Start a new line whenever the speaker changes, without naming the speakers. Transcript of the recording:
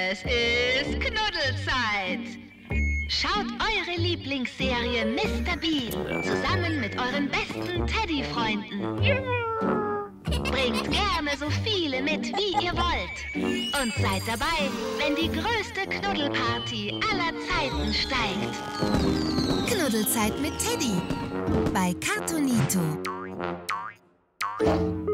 Es ist Knuddelzeit! Schaut eure Lieblingsserie Mr. Bean zusammen mit euren besten Teddy-Freunden. Bringt gerne so viele mit, wie ihr wollt. Und seid dabei, wenn die größte Knuddelparty aller Zeiten steigt.
Knuddelzeit mit Teddy bei Cartoonito.